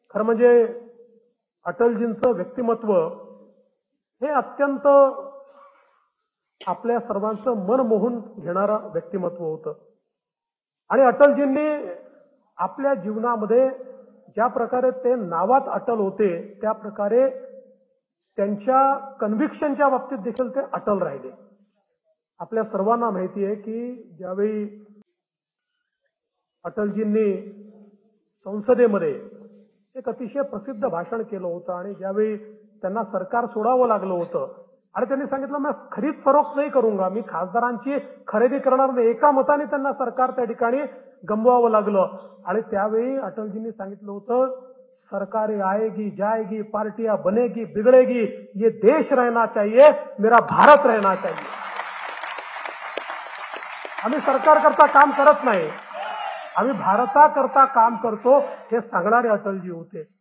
खरं म्हणजे अटलजींचं व्यक्तिमत्व हे अत्यंत आपल्या सर्वांचं मन मोहून घेणारं व्यक्तिमत्व होतं। आणि अटलजींनी आपल्या जीवनामध्ये ज्या प्रकारे ते नावात अटल होते त्या प्रकारे त्यांच्या कन्व्हिक्शनच्या बाबतीत देखील ते अटल राहिले। आपल्या सर्वांना माहिती आहे की ज्यावेळी अटलजींनी संसदेमध्ये एक अतिशय प्रसिद्ध भाषण केलं होतं आणि ज्यावेळी त्यांना सरकार सोडावं लागलं होतं आणि त्यांनी सांगितलं मैं खरीद फरोख्त नहीं करूंगा, मी खासदारांची खरेदी करणार नाही, एका मताने त्यांना सरकार त्या ठिकाणी गमवावं लागलं। आणि त्यावेळी अटलजींनी सांगितलं होतं सरकारें आएगी जाएगी, पार्टियां बनेगी बिगड़ेगी, ये देश रहना चाहिए, मेरा भारत रहना चाहिए। आम्ही सरकार करता काम करत नाही, आम्ही भारताकरता काम करतो हे सांगणारे अटलजी होते।